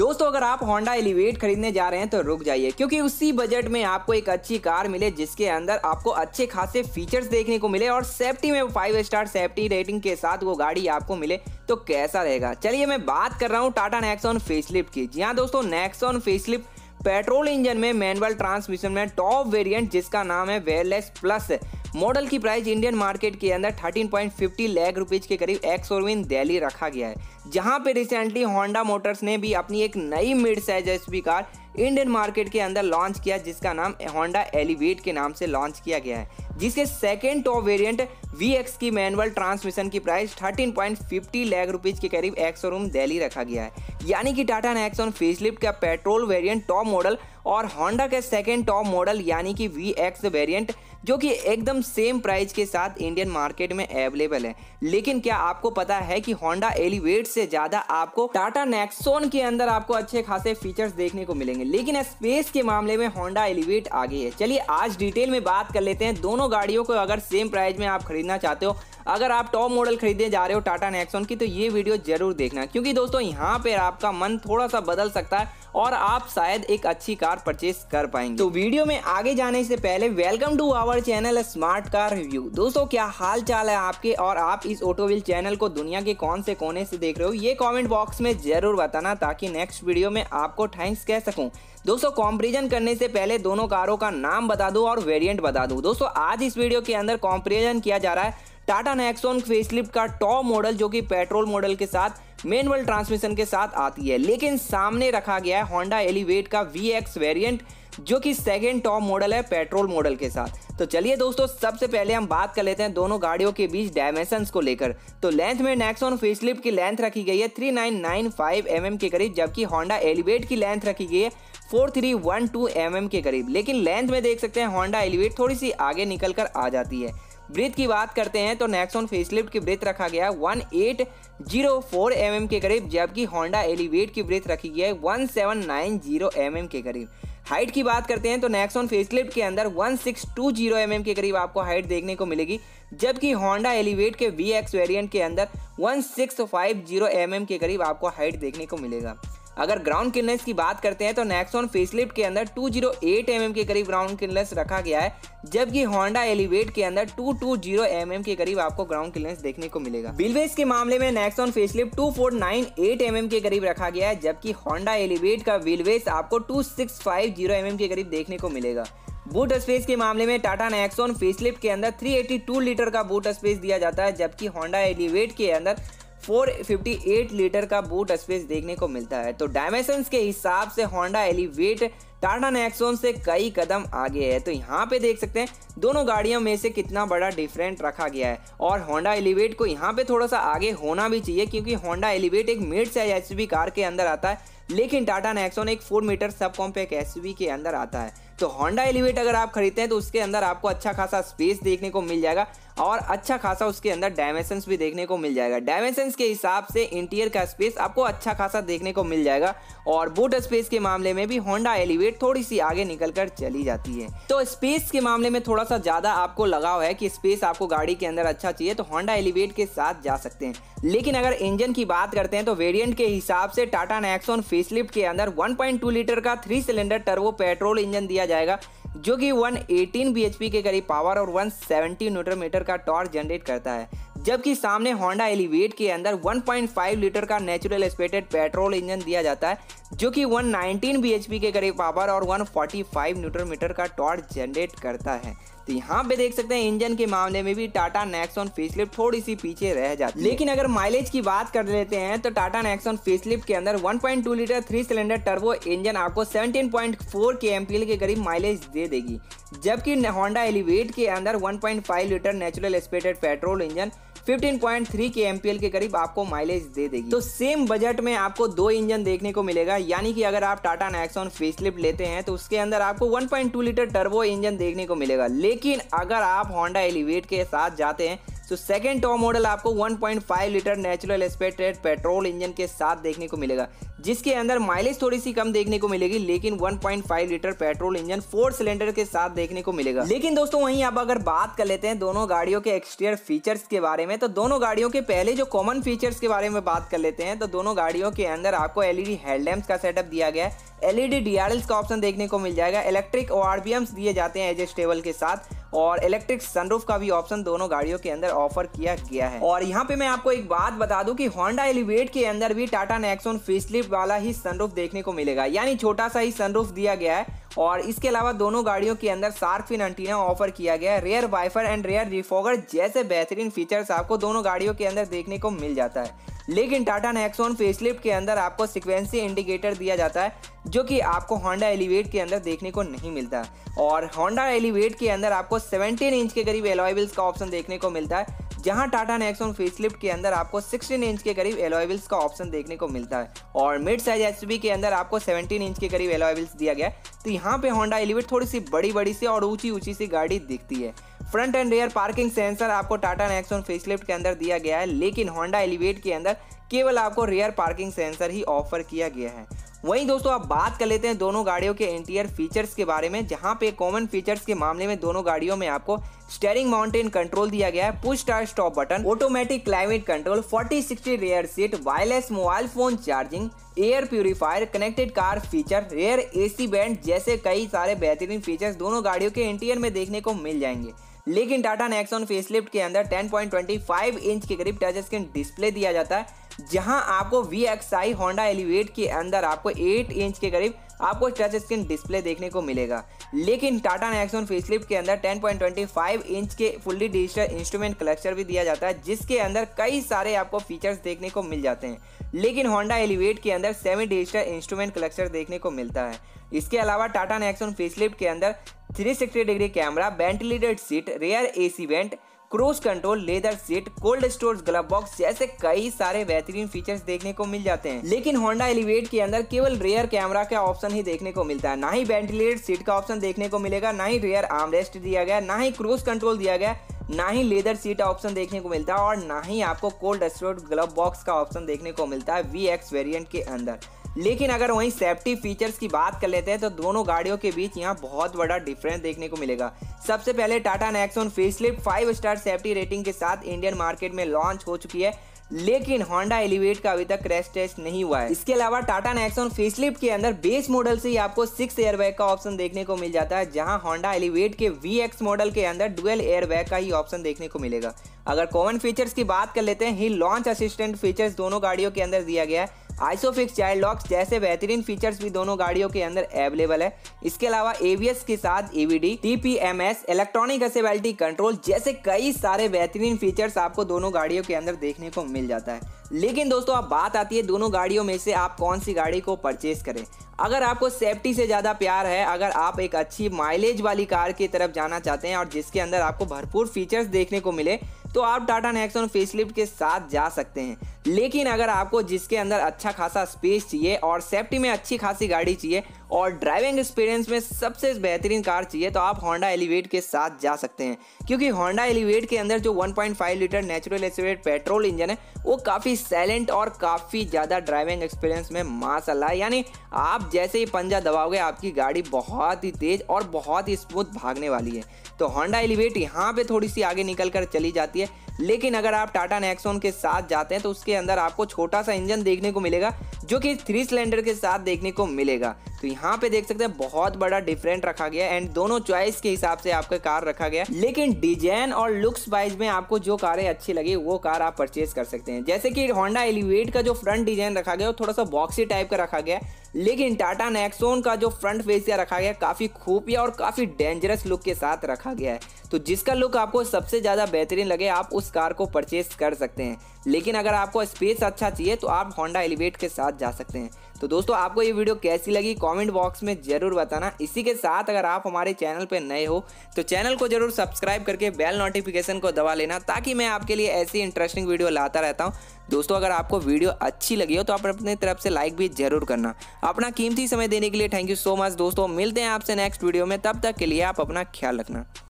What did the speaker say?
दोस्तों अगर आप होंडा एलिवेट खरीदने जा रहे हैं तो रुक जाइए, क्योंकि उसी बजट में आपको एक अच्छी कार मिले जिसके अंदर आपको अच्छे खासे फीचर्स देखने को मिले और सेफ्टी में 5 स्टार सेफ्टी रेटिंग के साथ वो गाड़ी आपको मिले तो कैसा रहेगा। चलिए मैं बात कर रहा हूँ टाटा नेक्सॉन फेसलिफ्ट की। जी हाँ दोस्तों, नेक्सॉन फेसलिफ्ट पेट्रोल इंजन में मैनुअल ट्रांसमिशन में टॉप वेरिएंट जिसका नाम है वेयरलेस प्लस मॉडल की प्राइस इंडियन मार्केट के अंदर 13.50 लाख रुपीज के करीब एक्स शोरूम दिल्ली रखा गया है, जहां पे रिसेंटली होंडा मोटर्स ने भी अपनी एक नई mid size SUV car Indian market के अंदर लॉन्च किया जिसका नाम होंडा एलिवेट के नाम से लॉन्च किया गया है, जिसके सेकेंड टॉप वेरिएंट VX की मैनुअल ट्रांसमिशन की प्राइस 13.50 लाख रुपीज के करीब एक्स शोरूम दिल्ली रखा गया है। यानी कि टाटा नेक्सॉन फेसलिफ्ट का पेट्रोल वेरिएंट टॉप मॉडल और होंडा के सेकेंड टॉप मॉडल यानी कि VX वेरिएंट जो कि एकदम सेम प्राइस के साथ इंडियन मार्केट में अवेलेबल है। लेकिन क्या आपको पता है कि होंडा एलिवेट से ज्यादा आपको टाटा नेक्सॉन के अंदर आपको अच्छे खासे फीचर्स देखने को मिलेंगे, लेकिन स्पेस के मामले में होंडा एलिवेट आगे है। चलिए आज डिटेल में बात कर लेते हैं दोनों गाड़ियों को। अगर सेम प्राइस में आप खरीदना चाहते हो, अगर आप टॉप मॉडल खरीदने जा रहे हो टाटा नेक्सॉन की, तो ये वीडियो जरूर देखना, क्योंकि दोस्तों यहाँ पे आपका मन थोड़ा सा बदल सकता है और आप शायद एक अच्छी कार परचेस कर पाएंगे। तो वीडियो में आगे जाने से पहले welcome to our channel smart car review. दोस्तों क्या हाल चाल है आपके और आप इस ऑटोव्हील चैनल को दुनिया के कौन से कोने से देख रहे हो, ये कमेंट बॉक्स में जरूर बताना ताकि नेक्स्ट वीडियो में आपको थैंक्स कह सकूं। दोस्तों कंपैरिजन करने से पहले दोनों कारों का नाम बता दूं और वेरिएंट बता दूं। दोस्तों आज इस वीडियो के अंदर कंपैरिजन किया जा रहा है टाटा नेक्सॉन फेसलिफ्ट का टॉप मॉडल जो कि पेट्रोल मॉडल के साथ मैनुअल ट्रांसमिशन के साथ आती है, लेकिन सामने रखा गया है होंडा एलिवेट का VX वेरिएंट जो कि सेकेंड टॉप मॉडल है पेट्रोल मॉडल के साथ। तो चलिए दोस्तों सबसे पहले हम बात कर लेते हैं दोनों गाड़ियों के बीच डायमेंशंस को लेकर। तो लेंथ में नेक्सॉन फेसलिफ्ट की लेंथ रखी गई है 3995 mm के करीब, जबकि होंडा एलिवेट की लेंथ रखी गई है 4312 mm के करीब। लेकिन लेंथ में देख सकते हैं होंडा एलिवेट थोड़ी सी आगे निकल कर आ जाती है। ब्रेथ की बात करते हैं तो नेक्सॉन फेसलिफ्ट की ब्रेथ रखा गया है 1804 mm के करीब, जबकि होंडा एलिवेट की ब्रेथ रखी गई है 1790 mm के करीब। हाइट की बात करते हैं तो नेक्सॉन फेसलिफ्ट के अंदर 1620 mm के करीब आपको हाइट देखने को मिलेगी, जबकि होंडा एलिवेट के VX वेरिएंट के अंदर 1650 mm के करीब आपको हाइट देखने को मिलेगा। अगर ग्राउंड क्लियरेंस की बात करते हैं तो नेक्सॉन फेसलिफ्ट के अंदर 208 mm के करीब ग्राउंड क्लियरेंस रखा गया है, जबकि होंडा एलिवेट के अंदर 220 mm के करीब आपको ग्राउंड क्लियरेंस देखने को मिलेगा। व्हील बेस के मामले में नेक्सॉन फेसलिफ्ट 2498 mm के करीब रखा गया है, जबकि होंडा एलिवेट का व्हील बेस आपको 2650 mm के करीब देखने को मिलेगा। बूट स्पेस के मामले में टाटा नेक्सॉन फेसलिफ्ट के अंदर 382 लीटर का बूट स्पेस दिया जाता है, जबकि होंडा एलिवेट के अंदर 458 लीटर का बूट स्पेस देखने को मिलता है। तो डायमेंशंस के हिसाब से होंडा एलिवेट टाटा नेक्सॉन से कई कदम आगे है। तो यहाँ पे देख सकते हैं दोनों गाड़ियों में से कितना बड़ा डिफरेंट रखा गया है और होंडा एलिवेट को यहाँ पे थोड़ा सा आगे होना भी चाहिए, क्योंकि होंडा एलिवेट एक मिड साइज एसयूवी कार के अंदर आता है, लेकिन टाटा नेक्सॉन एक 4 मीटर सब कॉम्पैक्ट एसयूवी के अंदर आता है। तो होंडा एलिवेट अगर आप खरीदते हैं तो उसके अंदर आपको अच्छा खासा स्पेस देखने को मिल जाएगा और अच्छा खासा उसके अंदर डायमेंशंस भी देखने को मिल जाएगा। डायमेंशंस के हिसाब से इंटीरियर का स्पेस आपको अच्छा खासा देखने को मिल जाएगा और बूट स्पेस के मामले में भी होंडा एलिवेट थोड़ी सी आगे निकलकर चली जाती है। तो स्पेस के मामले में थोड़ा सा ज्यादा आपको लगाव है कि स्पेस आपको गाड़ी के अंदर अच्छा चाहिए तो होंडा एलिवेट के साथ जा सकते हैं। लेकिन अगर इंजन की बात करते हैं तो वेरिएंट के हिसाब से टाटा नेक्सॉन फेसलिफ्ट के अंदर 1.2 लीटर का 3 सिलेंडर टर्बो पेट्रोल इंजन दिया जाएगा, जो कि 118 bhp के करीब पावर और 170 न्यूटन मीटर का टॉर्क जनरेट करता है, जबकि सामने होंडा एलिवेट के अंदर 1.5 लीटर का नेचुरल एस्पिरेटेड पेट्रोल इंजन दिया जाता है, जो कि 119 bhp के करीब पावर और 145 न्यूटन मीटर का टॉर्क जनरेट करता है। तो यहाँ पे देख सकते हैं इंजन के मामले में भी टाटा नेक्सॉन फेसलिफ्ट थोड़ी सी पीछे रह जाती है। लेकिन अगर माइलेज की बात कर लेते हैं तो टाटा नेक्सॉन फेसलिफ्ट के अंदर 1.2 लीटर 3 सिलेंडर टर्बो इंजन आपको 17.4 kmpl के करीब माइलेज दे देगी, जबकि होंडा एलिवेट के अंदर 1.5 litre natural aspirated petrol engine 15.3 kmpl के करीब आपको माइलेज दे देगी। तो सेम बजट में आपको दो इंजन देखने को मिलेगा, यानी कि अगर आप टाटा नेक्सॉन फेसलिफ्ट लेते हैं तो उसके अंदर आपको 1.2 लीटर टर्बो इंजन देखने को मिलेगा। लेकिन अगर आप होंडा एलिवेट के साथ जाते हैं तो सेकंड टॉप मॉडल आपको 1.5 litre natural aspirated petrol engine के साथ देखने को मिलेगा, जिसके अंदर माइलेज थोड़ी सी कम देखने को मिलेगी, लेकिन 1.5 लीटर पेट्रोल इंजन 4 सिलेंडर के साथ देखने को मिलेगा। लेकिन दोस्तों वहीं अब अगर बात कर लेते हैं दोनों गाड़ियों के एक्सटीरियर फीचर्स के बारे में, तो दोनों गाड़ियों के पहले जो कॉमन फीचर्स के बारे में बात कर लेते हैं, तो दोनों गाड़ियों के अंदर आपको एलईडी हेडलैम्प्स का सेटअप दिया गया है, एलईडी डीआरएल्स का ऑप्शन देखने को मिल जाएगा, इलेक्ट्रिक ओआरपीएम्स दिए जाते हैं एडजस्टेबल के साथ, और इलेक्ट्रिक सनरूफ का भी ऑप्शन दोनों गाड़ियों के अंदर ऑफर किया गया है। और यहाँ पे मैं आपको एक बात बता दूं कि होंडा एलिवेट के अंदर भी टाटा नेक्सॉन फेसलिफ्ट वाला ही सनरूफ देखने को मिलेगा, यानी छोटा सा ही सनरूफ दिया गया है। और इसके अलावा दोनों गाड़ियों के अंदर शार्क फिन एंटीना ऑफर किया गया है, rear wiper and rear defogger जैसे बेहतरीन फीचर्स आपको दोनों गाड़ियों के अंदर देखने को मिल जाता है। लेकिन टाटा नेक्सॉन फेसलिफ्ट के अंदर आपको सीक्वेंसी इंडिकेटर दिया जाता है, जो कि आपको होंडा एलिवेट के अंदर देखने को नहीं मिलता। और होंडा एलिवेट के अंदर आपको 17 इंच के करीब एलॉय व्हील्स का ऑप्शन देखने को मिलता है, जहां टाटा नेक्सॉन फेसलिफ्ट के अंदर आपको 16 इंच के करीब एलॉय व्हील्स का ऑप्शन देखने को मिलता है। और मिड साइज एसयूवी के अंदर आपको 17 इंच के करीब एलॉय व्हील्स दिया गया है। तो यहाँ पे होंडा एलिवेट थोड़ी सी बड़ी सी और ऊंची सी गाड़ी दिखती है। Front and rear parking sensor आपको टाटा नेक्सॉन फेसलिफ्ट के अंदर दिया गया है, लेकिन होंडा एलिवेट के अंदर केवल आपको रेयर पार्किंग सेंसर ही ऑफर किया गया है। वहीं दोस्तों आप बात कर लेते हैं दोनों गाड़ियों के इंटीरियर फीचर्स के बारे में, जहां पे कॉमन फीचर्स के मामले में दोनों गाड़ियों में आपको स्टीयरिंग माउंटेन कंट्रोल दिया गया है, push start stop button, automatic climate control, 40-60 rear seat, wireless mobile phone charging, air purifier, connected car feature, rear AC band जैसे कई सारे बेहतरीन फीचर्स दोनों गाड़ियों के इंटीरियर में देखने को मिल जाएंगे। लेकिन टाटा नेक्सॉन फेसलिफ्ट के अंदर 10.25 इंच के करीब टच स्क्रीन डिस्प्ले दिया जाता है, जहां आपको VXI होंडा एलिवेट के अंदर आपको 8 इंच के करीब आपको टच स्क्रीन डिस्प्ले देखने को मिलेगा। लेकिन टाटा नेक्सॉन फेसलिफ्ट के अंदर 10.25 इंच के फुल्ली डिजिटल इंस्ट्रूमेंट क्लस्टर भी दिया जाता है, जिसके अंदर कई सारे आपको फीचर्स देखने को मिल जाते हैं। लेकिन होंडा एलिवेट के अंदर सेमी डिजिटल इंस्ट्रूमेंट क्लस्टर देखने को मिलता है। इसके अलावा टाटा नेक्सॉन फेसलिफ्ट के अंदर 360 degree camera, ventilated seat, rear AC vent, cruise control, leather seat, cold storage glove box जैसे कई सारे बेहतरीन फीचर्स देखने को मिल जाते हैं। लेकिन होंडा एलिवेट के अंदर केवल रेयर कैमरा का ऑप्शन ही देखने को मिलता है, ना ही वेंटिलेटेड सीट का ऑप्शन देखने को मिलेगा, ना ही रेयर आर्मरेस्ट दिया गया, ना ही क्रूज कंट्रोल दिया गया, ना ही लेदर सीट ऑप्शन देखने को मिलता है, और ना ही आपको कोल्ड स्टोरेज ग्लव बॉक्स का ऑप्शन देखने को मिलता है VX वेरिएंट के अंदर। लेकिन अगर वहीं सेफ्टी फीचर्स की बात कर लेते हैं, तो दोनों गाड़ियों के बीच यहाँ बहुत बड़ा डिफरेंस देखने को मिलेगा। सबसे पहले Tata Nexon facelift 5 star safety rating के साथ इंडियन मार्केट में लॉन्च हो चुकी है, लेकिन होंडा एलिवेट का अभी तक क्रैश टेस्ट नहीं हुआ है। इसके अलावा टाटा नेक्सॉन फेसलिफ्ट के अंदर बेस मॉडल से ही आपको 6 एयरबैग का ऑप्शन देखने को मिल जाता है, जहां होंडा एलिवेट के VX मॉडल के अंदर डुअल एयरबैग का ही ऑप्शन देखने को मिलेगा। अगर कॉमन फीचर्स की बात कर लेते हैं, ही लॉन्च असिस्टेंट फीचर्स दोनों गाड़ियों के अंदर दिया गया है, आइसोफिक्स चाइल्ड लॉक्स जैसे बेहतरीन फीचर्स भी दोनों गाड़ियों के अंदर अवेलेबल है। इसके अलावा ABS के साथ AVD, TPMS, electronic stability control जैसे कई सारे बेहतरीन फीचर्स आपको दोनों गाड़ियों के अंदर देखने को मिल जाता है। लेकिन दोस्तों अब बात आती है दोनों गाड़ियों में से आप कौन सी गाड़ी को परचेज करें। अगर आपको सेफ्टी से ज़्यादा प्यार है, अगर आप एक अच्छी माइलेज वाली कार की तरफ जाना चाहते हैं और जिसके अंदर आपको भरपूर फीचर्स देखने को मिले, तो आप टाटा नेक्सॉन फेसलिफ्ट के साथ जा सकते हैं। लेकिन अगर आपको जिसके अंदर अच्छा खासा स्पेस चाहिए और सेफ्टी में अच्छी खासी गाड़ी चाहिए और ड्राइविंग एक्सपीरियंस में सबसे बेहतरीन कार चाहिए, तो आप होंडा एलिवेट के साथ जा सकते हैं, क्योंकि होंडा एलिवेट के अंदर जो 1.5 litre natural aspirated petrol engine है वो काफ़ी साइलेंट और काफ़ी ज़्यादा ड्राइविंग एक्सपीरियंस में माशाल्लाह, यानी आप जैसे ही पंजा दबाओगे आपकी गाड़ी बहुत ही तेज़ और बहुत ही स्मूथ भागने वाली है। तो होंडा एलिवेट यहाँ पे थोड़ी सी आगे निकल कर चली जाती है। लेकिन अगर आप टाटा नेक्सॉन के साथ जाते हैं तो उसके अंदर आपको छोटा सा इंजन देखने को मिलेगा, जो कि 3 सिलेंडर के साथ देखने को मिलेगा। तो यहाँ पे देख सकते हैं बहुत बड़ा डिफरेंट रखा गया है एंड दोनों चॉइस के हिसाब से आपका कार रखा गया। लेकिन डिजाइन और लुक्स वाइज में आपको जो कारें अच्छी लगी वो कार आप परचेज कर सकते हैं। जैसे कि होंडा एलिवेट का जो फ्रंट डिजाइन रखा गया वो थोड़ा सा बॉक्सी टाइप का रखा गया, लेकिन टाटा नेक्सॉन का जो फ्रंट फेसिया रखा गया काफ़ी खुफिया और काफ़ी डेंजरस लुक के साथ रखा गया है। तो जिसका लुक आपको सबसे ज़्यादा बेहतरीन लगे आप उस कार को परचेज कर सकते हैं। लेकिन अगर आपको स्पेस अच्छा चाहिए तो आप होंडा एलिवेट के साथ जा सकते हैं। तो दोस्तों आपको ये वीडियो कैसी लगी कमेंट बॉक्स में ज़रूर बताना। इसी के साथ अगर आप हमारे चैनल पर नए हो तो चैनल को जरूर सब्सक्राइब करके बेल नोटिफिकेशन को दबा लेना, ताकि मैं आपके लिए ऐसी इंटरेस्टिंग वीडियो लाता रहता हूँ। दोस्तों अगर आपको वीडियो अच्छी लगी हो तो आप अपनी तरफ से लाइक भी जरूर करना। अपना कीमती समय देने के लिए थैंक यू सो मच दोस्तों। मिलते हैं आपसे नेक्स्ट वीडियो में, तब तक के लिए आप अपना ख्याल रखना।